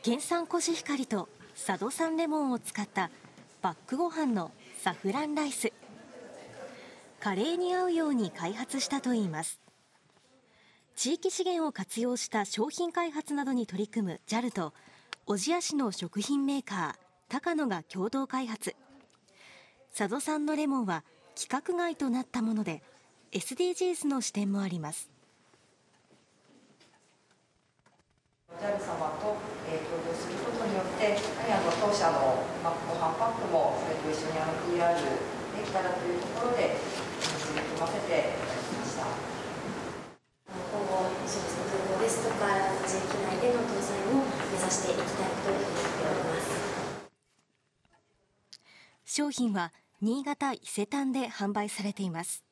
原産コシヒカリと佐渡産レモンを使ったパックご飯のサフランライス。カレーに合うように開発したといいます。地域資源を活用した商品開発などに取り組む JAL と小千谷市の食品メーカー高野が共同開発。佐渡産のレモンは規格外となったもので SDGs の視点もあります。 JAL 様と協業することによって、当社のご飯パックもそれと一緒にPR できたらというところで取り組ませていただきました。 今後、そうですね、空港ですとか地域内での搭載も目指していきたいと思っております。 商品は新潟伊勢丹で販売されています。